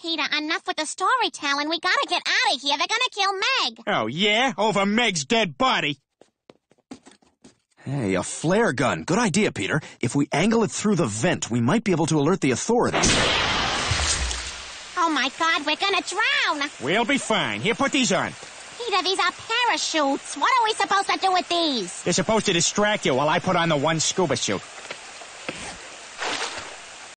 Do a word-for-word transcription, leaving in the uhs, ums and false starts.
Peter, enough with the storytelling. We gotta get out of here. They're gonna kill Meg. Oh, yeah? Over Meg's dead body? Hey, a flare gun. Good idea, Peter. If we angle it through the vent, we might be able to alert the authorities. Oh, my God, we're gonna drown. We'll be fine. Here, put these on. Peter, these are parachutes. What are we supposed to do with these? They're supposed to distract you while I put on the one scuba suit.